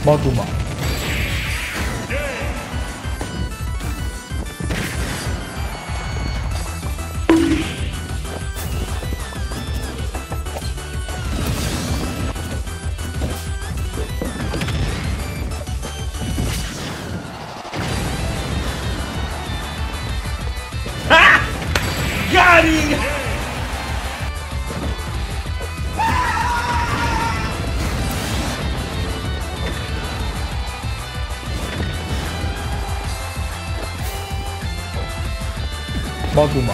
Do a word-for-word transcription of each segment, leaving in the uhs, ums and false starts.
Maduma. Got him! Maduma.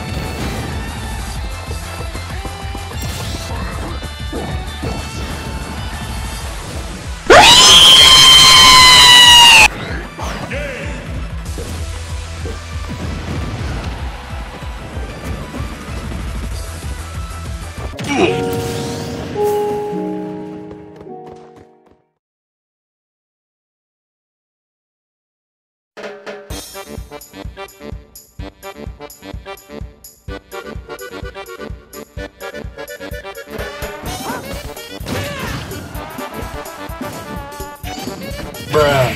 Bruh.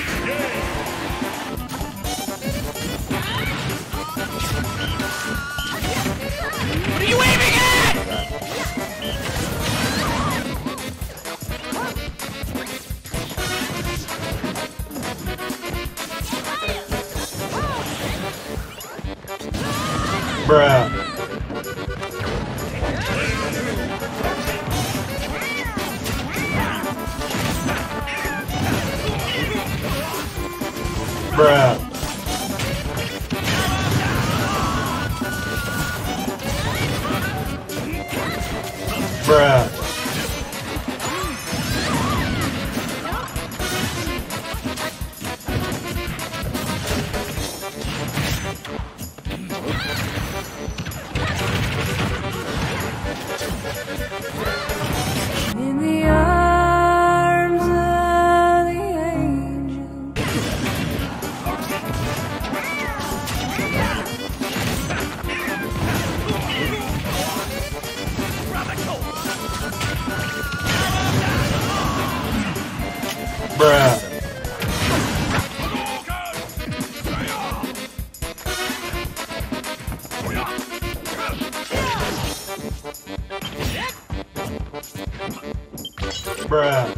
What are you aiming at? Bruh. Bruh. Bruh. In the arms of the angel. Bruh. Bruh.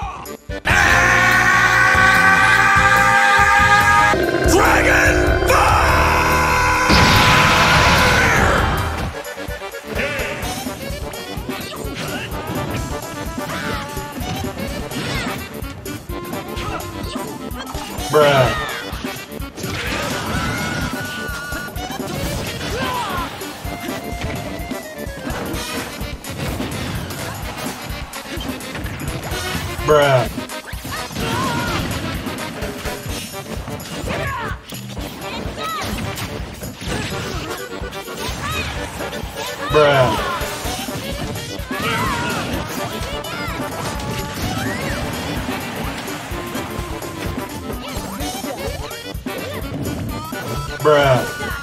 Dragon Bruh. Bruh. Bruh. Bruh.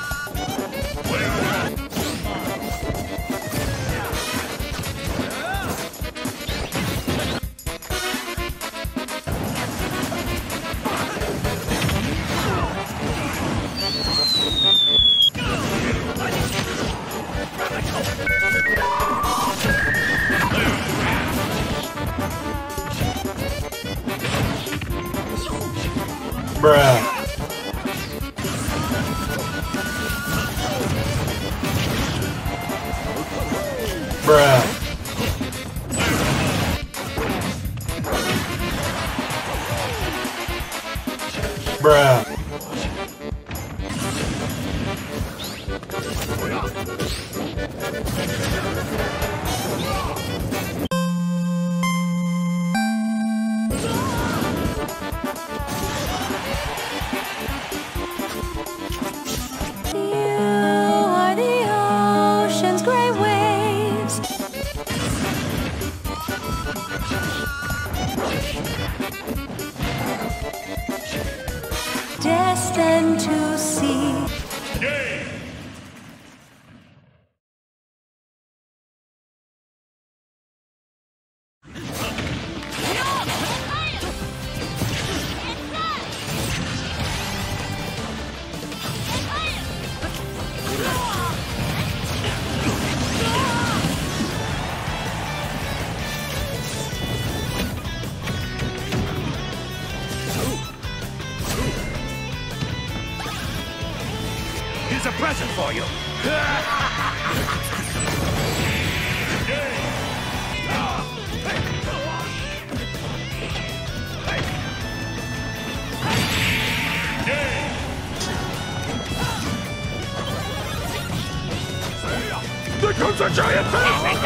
Bruh. Bruh. Bruh. You are the ocean's great waves. Destined to see. present for you. There comes a giant fish!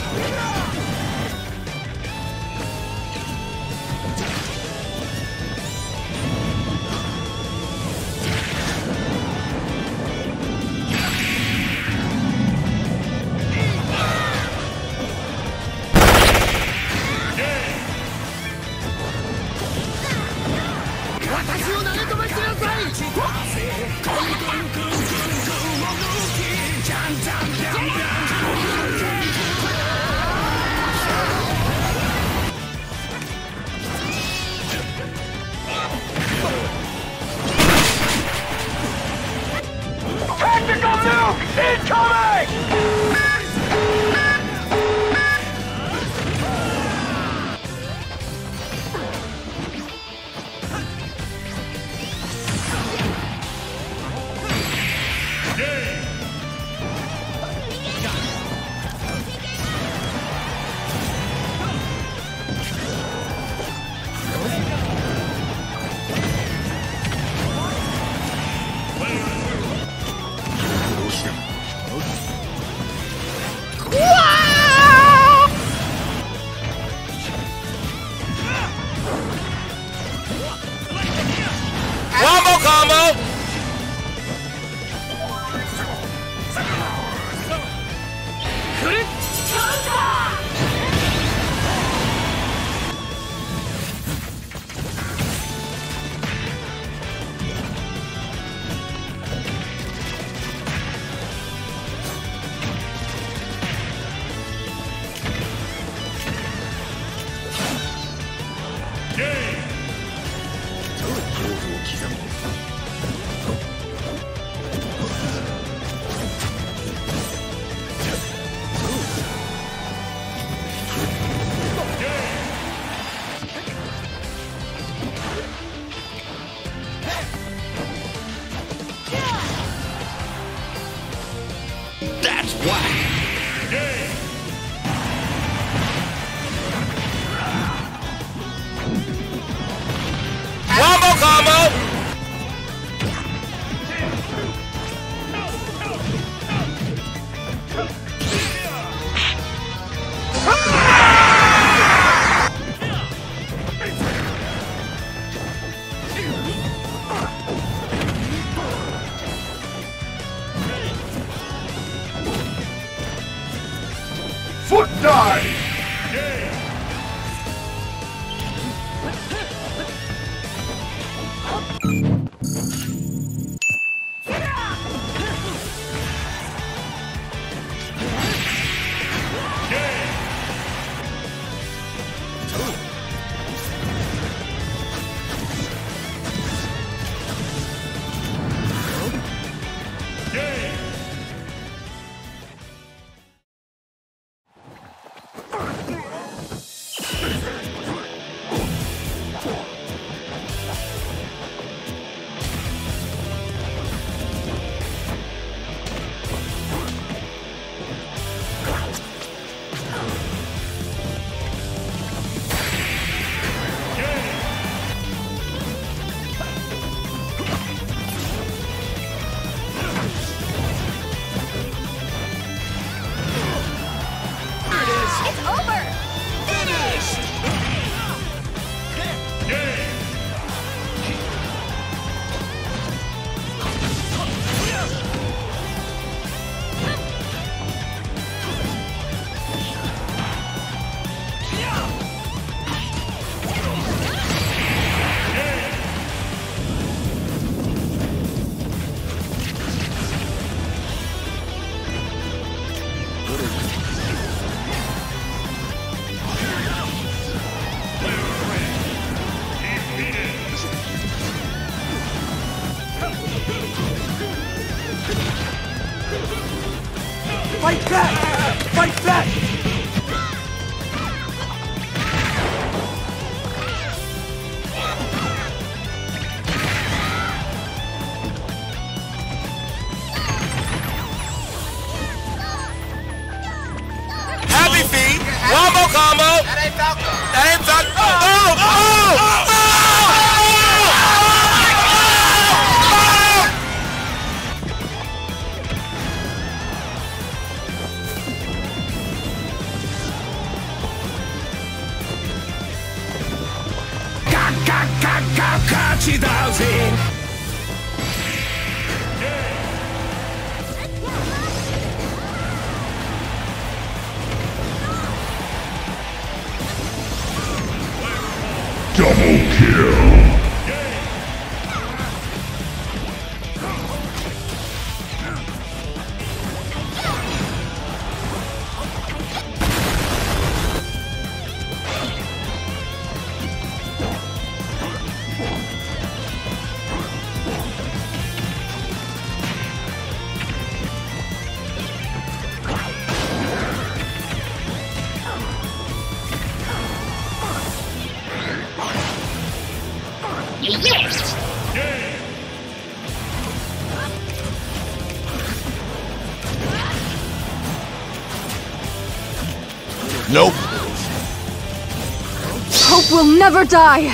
Tactical nuke incoming! Combo combo! That's whack! Combo combo! Wombo combo! That ain't Falco! That ain't Falco! Oh! Oh! Oh! Double kill! Nope. Hope will never die.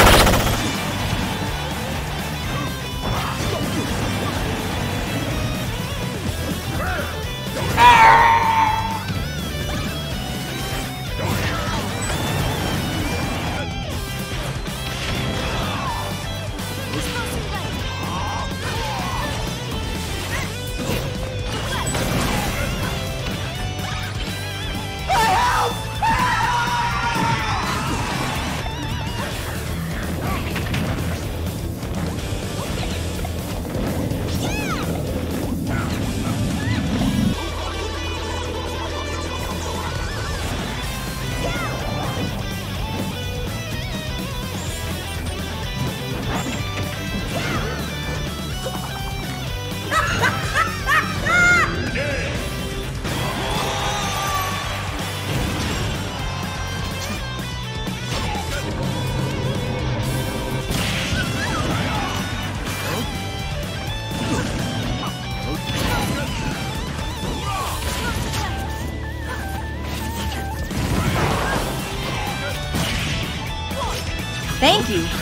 Thank you.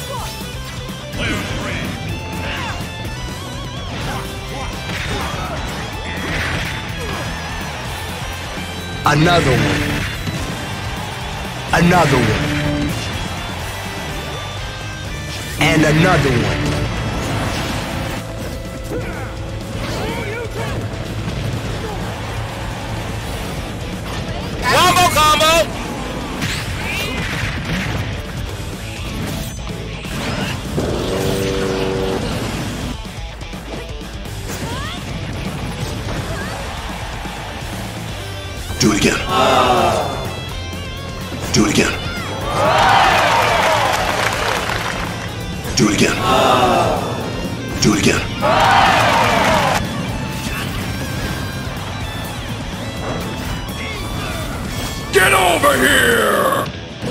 Another one. Another one. And another one. Wombo combo! Do it again. Do it again. Do it again. Do it again. Get over here!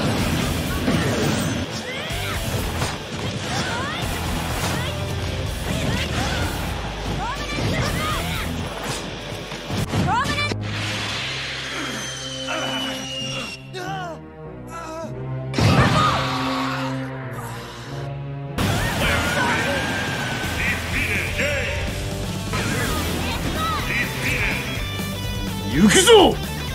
Yukizo!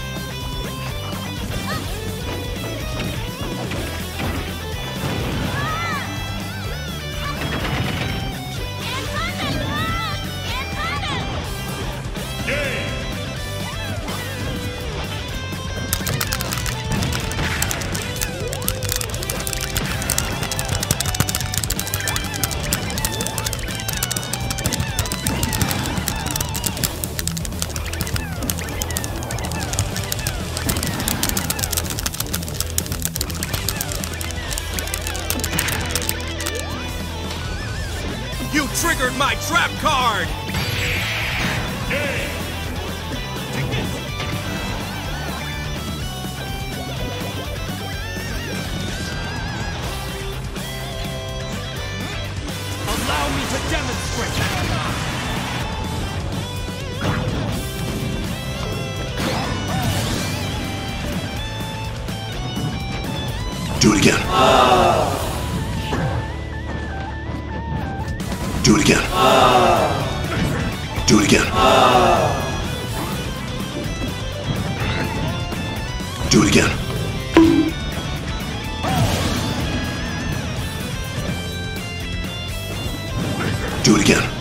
You triggered my trap card! Allow me to demonstrate! again. Do it again. Do it again. Do it again. Do it again.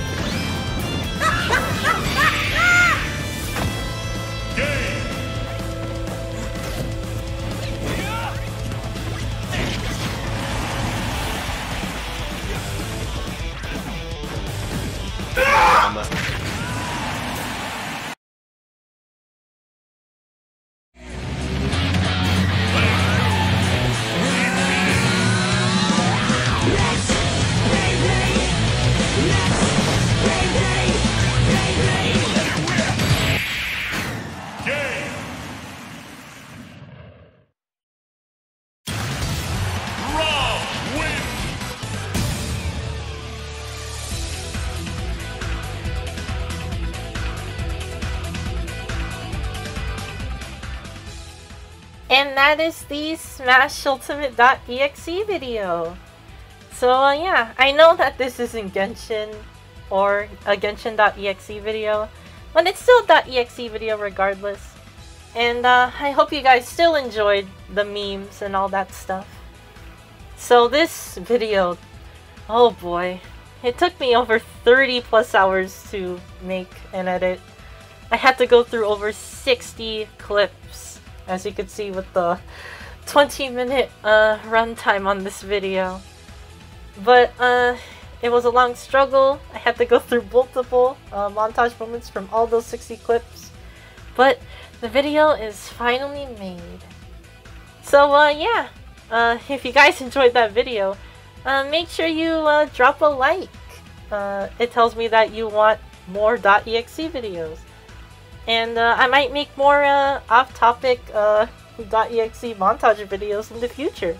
And that is the Smash Ultimate dot E X E video. So uh, yeah, I know that this isn't Genshin or a Genshin dot E X E video, but it's still a .exe video regardless. And uh, I hope you guys still enjoyed the memes and all that stuff. So this video, oh boy, it took me over thirty plus hours to make and edit. I had to go through over sixty clips, as you could see with the twenty minute uh, runtime on this video. But uh, it was a long struggle. I had to go through multiple uh, montage moments from all those sixty clips. But the video is finally made. So uh, yeah, uh, if you guys enjoyed that video, uh, make sure you uh, drop a like. Uh, it tells me that you want more .exe videos. And uh, I might make more uh, off-topic uh, .exe montage videos in the future.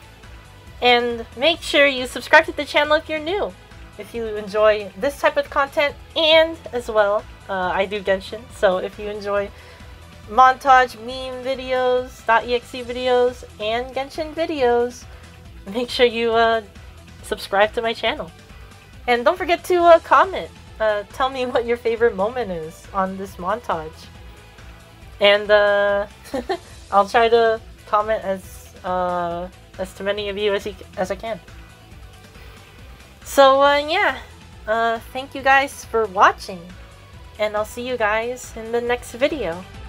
And make sure you subscribe to the channel if you're new, if you enjoy this type of content. And as well, uh, I do Genshin, so if you enjoy montage meme videos, .exe videos, and Genshin videos, make sure you uh, subscribe to my channel. And don't forget to uh, comment. Uh, tell me what your favorite moment is on this montage. And uh, I'll try to comment as uh, as to many of you as, you, as I can. So uh, yeah, uh, thank you guys for watching. And I'll see you guys in the next video.